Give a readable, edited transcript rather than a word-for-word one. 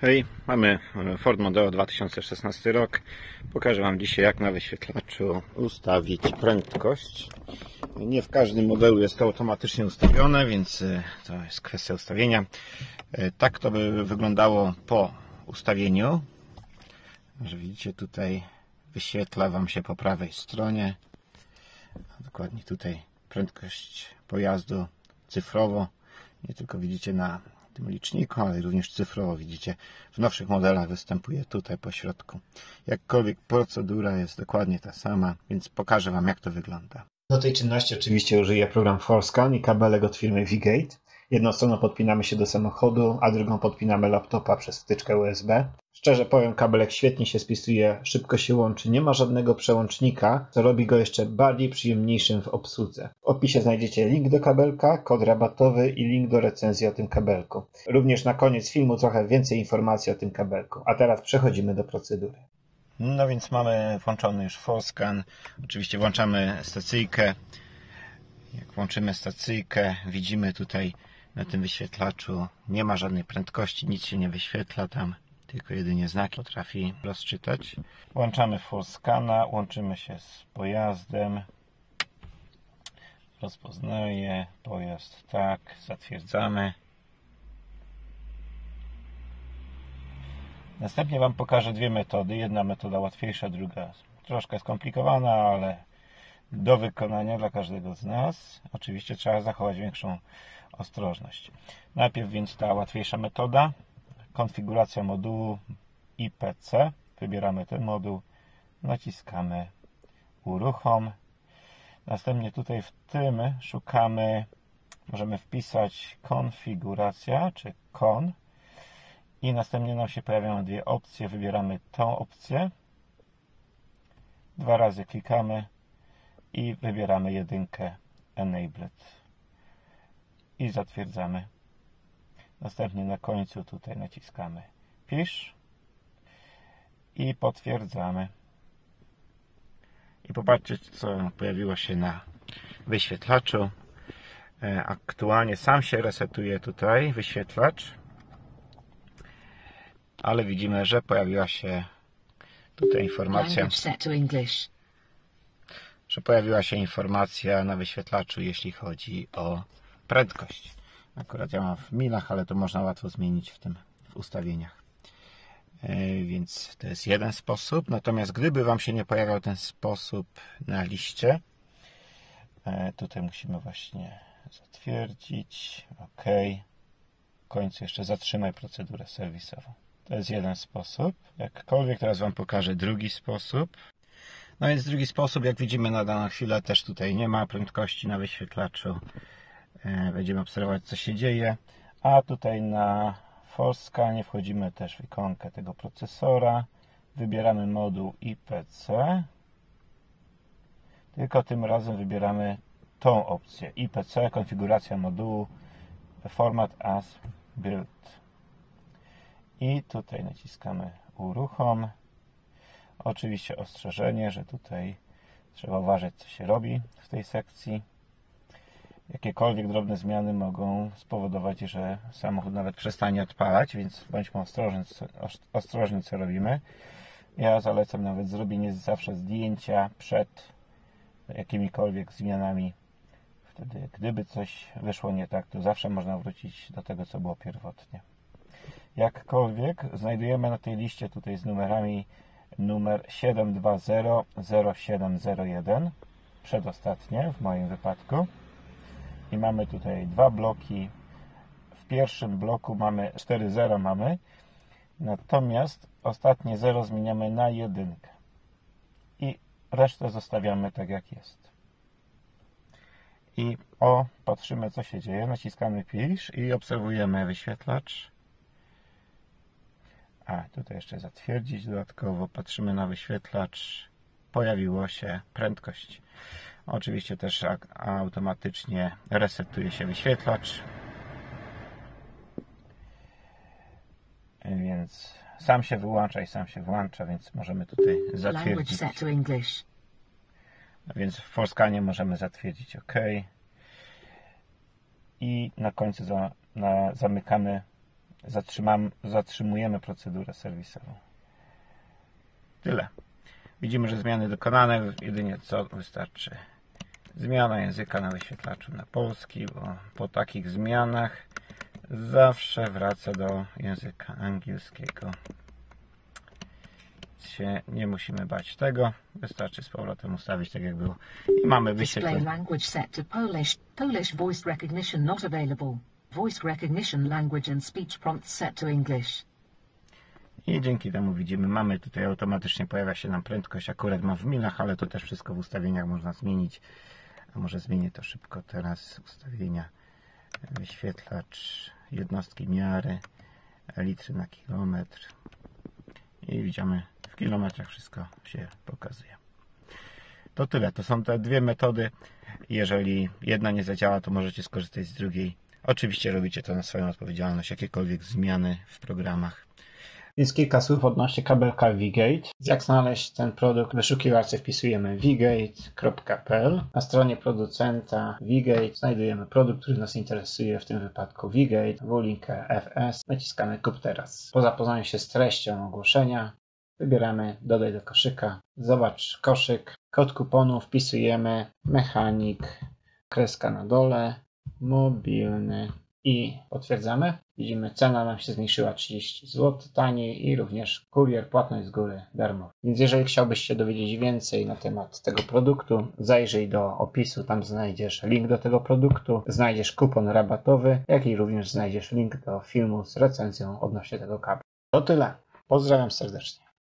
Hej, mamy Ford Mondeo 2016 rok. Pokażę Wam dzisiaj, jak na wyświetlaczu ustawić prędkość. Nie w każdym modelu jest to automatycznie ustawione, więc to jest kwestia ustawienia. Tak to by wyglądało po ustawieniu. Że widzicie, tutaj wyświetla Wam się po prawej stronie. Dokładnie tutaj prędkość pojazdu cyfrowo. Nie tylko widzicie na tym liczniku, ale również cyfrowo widzicie. W nowszych modelach występuje tutaj po środku. Jakkolwiek procedura jest dokładnie ta sama, więc pokażę Wam, jak to wygląda. Do tej czynności oczywiście użyję program ForScan i kabelek od firmy V-Gate. Jedną stroną podpinamy się do samochodu, a drugą podpinamy laptopa przez wtyczkę USB. Szczerze powiem, kabelek świetnie się spisuje, szybko się łączy, nie ma żadnego przełącznika, co robi go jeszcze bardziej przyjemniejszym w obsłudze. W opisie znajdziecie link do kabelka, kod rabatowy i link do recenzji o tym kabelku. Również na koniec filmu trochę więcej informacji o tym kabelku. A teraz przechodzimy do procedury. No więc mamy włączony już ForScan. Oczywiście włączamy stacyjkę. Jak włączymy stacyjkę, widzimy tutaj na tym wyświetlaczu nie ma żadnej prędkości, nic się nie wyświetla tam, tylko jedynie znaki potrafi rozczytać. Włączamy ForScana, łączymy się z pojazdem. Rozpoznaje pojazd, tak, zatwierdzamy. Następnie Wam pokażę dwie metody. Jedna metoda łatwiejsza, druga troszkę skomplikowana, ale do wykonania dla każdego z nas. Oczywiście trzeba zachować większą ostrożność. Najpierw więc ta łatwiejsza metoda. Konfiguracja modułu IPC. Wybieramy ten moduł, naciskamy uruchom. Następnie tutaj w tym szukamy, możemy wpisać konfiguracja, czy kon. I następnie nam się pojawiają dwie opcje. Wybieramy tą opcję. Dwa razy klikamy i wybieramy jedynkę Enabled. I zatwierdzamy. Następnie na końcu tutaj naciskamy Pisz i potwierdzamy. I popatrzcie, co pojawiło się na wyświetlaczu. Aktualnie sam się resetuje tutaj wyświetlacz, ale widzimy, że pojawiła się tutaj informacja, że pojawiła się informacja na wyświetlaczu, jeśli chodzi o prędkość. Akurat ja mam w milach, ale to można łatwo zmienić w ustawieniach. Więc to jest jeden sposób. Natomiast gdyby Wam się nie pojawiał ten sposób na liście, tutaj musimy właśnie zatwierdzić. OK. W końcu jeszcze zatrzymaj procedurę serwisową. To jest jeden sposób. Jakkolwiek teraz Wam pokażę drugi sposób. No więc drugi sposób, jak widzimy na daną chwilę, też tutaj nie ma prędkości na wyświetlaczu. Będziemy obserwować, co się dzieje. A tutaj na ForScanie wchodzimy też w ikonkę tego procesora. Wybieramy moduł IPC. Tylko tym razem wybieramy tą opcję. IPC, konfiguracja modułu, Format as Built. I tutaj naciskamy uruchom. Oczywiście ostrzeżenie, że tutaj trzeba uważać, co się robi w tej sekcji. Jakiekolwiek drobne zmiany mogą spowodować, że samochód nawet przestanie odpalać, więc bądźmy ostrożni, co robimy. Ja zalecam nawet zrobienie zawsze zdjęcia przed jakimikolwiek zmianami. Wtedy, gdyby coś wyszło nie tak, to zawsze można wrócić do tego, co było pierwotnie. Jakkolwiek znajdujemy na tej liście tutaj z numerami numer 7200701, przedostatnie w moim wypadku. I mamy tutaj dwa bloki. W pierwszym bloku mamy 4.0 mamy, natomiast ostatnie 0 zmieniamy na 1 i resztę zostawiamy tak, jak jest. I patrzymy, co się dzieje. Naciskamy Pisz i obserwujemy wyświetlacz. A tutaj jeszcze zatwierdzić dodatkowo. Patrzymy na wyświetlacz. Pojawiło się prędkość. Oczywiście też automatycznie resetuje się wyświetlacz. Więc sam się wyłącza i sam się włącza, więc możemy tutaj zatwierdzić. Więc w ForScanie możemy zatwierdzić OK. I na końcu zamykamy zatrzymujemy procedurę serwisową. Tyle. Widzimy, że zmiany dokonane. Jedynie co wystarczy zmiana języka na wyświetlaczu na polski, bo po takich zmianach zawsze wraca do języka angielskiego. Nie musimy bać tego. Wystarczy z powrotem ustawić tak jak było. I mamy wyświetlenie. Display language set to Polish. Polish voice recognition not available. Voice recognition language and speech prompts set to English. I dzięki temu widzimy, mamy tutaj automatycznie pojawia się nam prędkość, akurat mam w milach, ale to też wszystko w ustawieniach można zmienić. A może zmienię to szybko teraz. Ustawienia, wyświetlacz, jednostki miary, litry na kilometr. I widzimy, w kilometrach wszystko się pokazuje. To tyle, to są te dwie metody. Jeżeli jedna nie zadziała, to możecie skorzystać z drugiej. Oczywiście robicie to na swoją odpowiedzialność, jakiekolwiek zmiany w programach. Więc kilka słów odnośnie kabelka V-Gate. Jak znaleźć ten produkt? W wyszukiwarce wpisujemy vgate.pl. Na stronie producenta V-Gate znajdujemy produkt, który nas interesuje, w tym wypadku V-Gate, W-linkę FS. Naciskamy kup teraz. Po zapoznaniu się z treścią ogłoszenia wybieramy dodaj do koszyka. Zobacz koszyk. Kod kuponu wpisujemy mechanik, kreska na dole, mobilny i potwierdzamy. Widzimy, cena nam się zmniejszyła 30 zł taniej i również kurier, płatność z góry darmo. Więc jeżeli chciałbyś się dowiedzieć więcej na temat tego produktu, zajrzyj do opisu, tam znajdziesz link do tego produktu, znajdziesz kupon rabatowy, jak i również znajdziesz link do filmu z recenzją odnośnie tego kabla. To tyle. Pozdrawiam serdecznie.